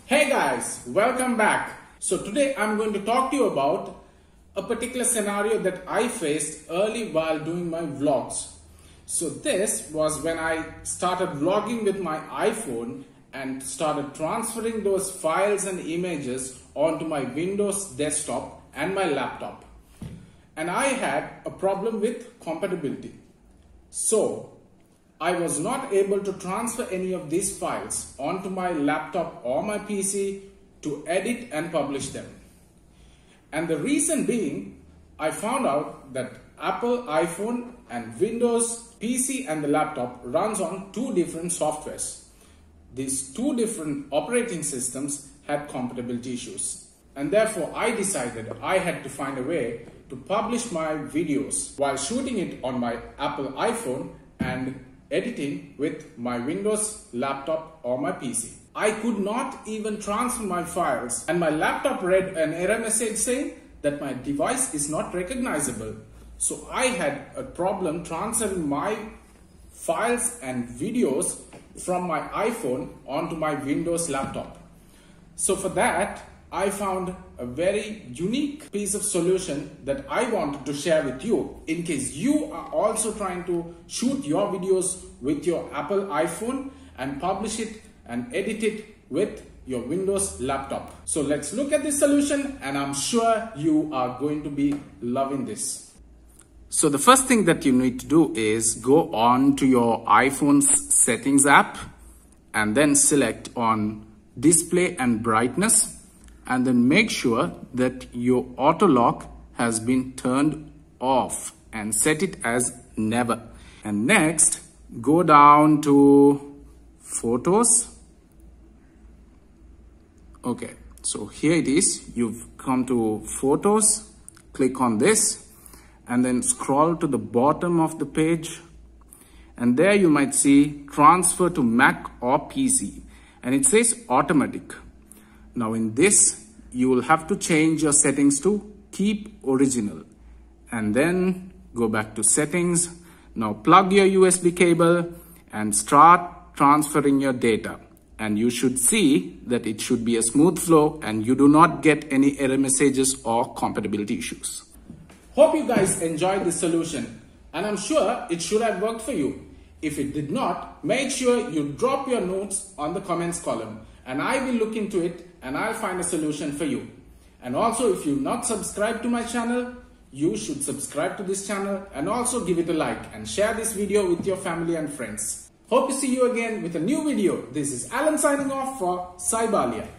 Hey guys, welcome back. So today I'm going to talk to you about a particular scenario that I faced early while doing my vlogs. So this was when I started vlogging with my iPhone and started transferring those files and images onto my Windows desktop and my laptop. And I had a problem with compatibility. So I was not able to transfer any of these files onto my laptop or my PC to edit and publish them. And the reason being, I found out that Apple iPhone and Windows PC and the laptop runs on two different softwares. These two different operating systems had compatibility issues. And therefore I decided I had to find a way to publish my videos while shooting it on my Apple iPhone and editing with my Windows laptop or my PC. I could not even transfer my files, and my laptop read an error message saying that my device is not recognizable. So I had a problem transferring my files and videos from my iPhone onto my Windows laptop. So for that, I found a very unique piece of solution that I wanted to share with you in case you are also trying to shoot your videos with your Apple iPhone and publish it and edit it with your Windows laptop. So let's look at this solution, and I'm sure you are going to be loving this. So the first thing that you need to do is go on to your iPhone's settings app and then select on display and brightness. And then make sure that your auto lock has been turned off and set it as never. And next, go down to photos. Okay, so here it is. You've come to photos, click on this and then scroll to the bottom of the page. And there you might see transfer to Mac or PC. And it says automatic. Now in this, you will have to change your settings to keep original and then go back to settings. Now plug your USB cable and start transferring your data. And you should see that it should be a smooth flow and you do not get any error messages or compatibility issues. Hope you guys enjoyed this solution, and I'm sure it should have worked for you. If it did not, make sure you drop your notes on the comments column and I will look into it and I'll find a solution for you. And also, if you've not subscribed to my channel, you should subscribe to this channel and also give it a like and share this video with your family and friends. Hope to see you again with a new video. This is Alan signing off for CyberAliya.